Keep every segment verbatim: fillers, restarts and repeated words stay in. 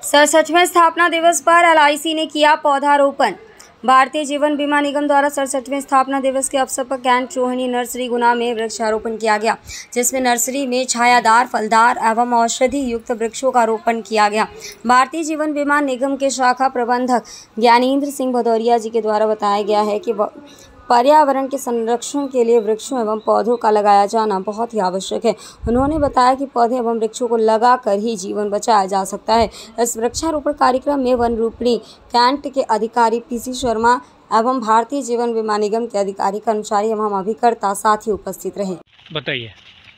सड़सठवें स्थापना दिवस पर एल आई सी ने किया पौधारोपण। भारतीय जीवन बीमा निगम द्वारा सड़सठवें स्थापना दिवस के अवसर पर कैंट रोहिणी नर्सरी गुना में वृक्षारोपण किया गया, जिसमें नर्सरी में छायादार, फलदार एवं औषधि युक्त वृक्षों का रोपण किया गया। भारतीय जीवन बीमा निगम के शाखा प्रबंधक ज्ञानेंद्र सिंह भदौरिया जी के द्वारा बताया गया है कि पर्यावरण के संरक्षण के लिए वृक्षों एवं पौधों का लगाया जाना बहुत ही आवश्यक है। उन्होंने बताया कि पौधे एवं वृक्षों को लगाकर ही जीवन बचाया जा सकता है। इस वृक्षारोपण कार्यक्रम में वन रूपणी कैंट के अधिकारी पीसी शर्मा एवं भारतीय जीवन बीमा निगम के अधिकारी, कर्मचारी एवं अभिकर्ता साथी उपस्थित रहे। बताइए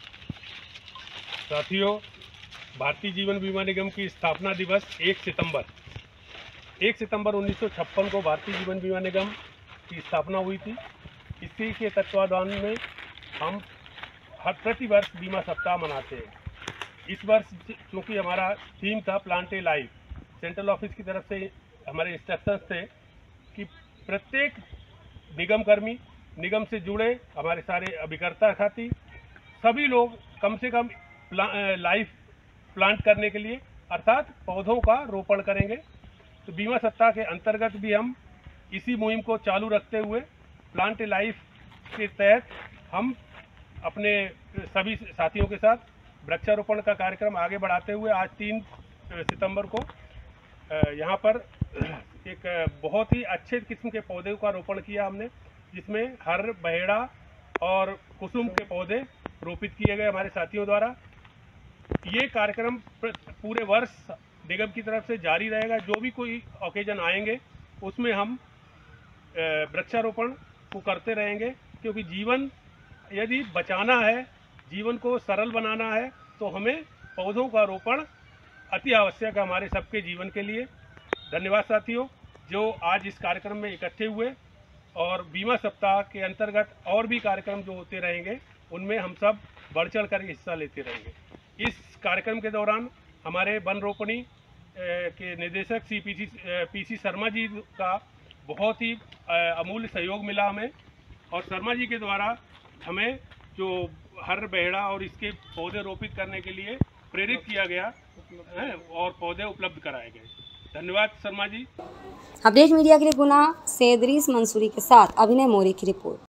साथियों, भारतीय जीवन बीमा निगम की स्थापना दिवस एक सितंबर एक सितंबर उन्नीस सौ छप्पन को भारतीय जीवन बीमा निगम की स्थापना हुई थी। इसी के तत्वाधान में हम हर प्रतिवर्ष बीमा सप्ताह मनाते हैं। इस वर्ष क्योंकि हमारा थीम था plant a life, central office की तरफ से हमारे इंस्ट्रक्शंस थे कि प्रत्येक निगम कर्मी, निगम से जुड़े हमारे सारे अभिकर्ता साथी, सभी लोग कम से कम प्ला, लाइफ प्लांट करने के लिए अर्थात पौधों का रोपण करेंगे। तो बीमा सप्ताह के अंतर्गत भी हम इसी मुहिम को चालू रखते हुए प्लांट ए लाइफ के तहत हम अपने सभी साथियों के साथ वृक्षारोपण का कार्यक्रम आगे बढ़ाते हुए आज तीन सितंबर को यहाँ पर एक बहुत ही अच्छे किस्म के पौधे का रोपण किया हमने, जिसमें हर, बहेड़ा और कुसुम के पौधे रोपित किए गए हमारे साथियों द्वारा। ये कार्यक्रम पूरे वर्ष निगम की तरफ से जारी रहेगा। जो भी कोई ओकेजन आएंगे उसमें हम वृक्षारोपण को करते रहेंगे, क्योंकि जीवन यदि बचाना है, जीवन को सरल बनाना है, तो हमें पौधों का रोपण अति आवश्यक है हमारे सबके जीवन के लिए। धन्यवाद साथियों, जो आज इस कार्यक्रम में इकट्ठे हुए, और बीमा सप्ताह के अंतर्गत और भी कार्यक्रम जो होते रहेंगे उनमें हम सब बढ़ चढ़ कर हिस्सा लेते रहेंगे। इस कार्यक्रम के दौरान हमारे वन रोपणी के निदेशक श्री पीसी पीसी शर्मा जी का बहुत ही अमूल्य सहयोग मिला हमें, और शर्मा जी के द्वारा हमें जो हर, बहेड़ा और इसके पौधे रोपित करने के लिए प्रेरित किया गया है और पौधे उपलब्ध कराए गए। धन्यवाद शर्मा जी। अपडेट मीडिया के लिए गुना से इदरीस मंसूरी के साथ अभिनय मोरे की रिपोर्ट।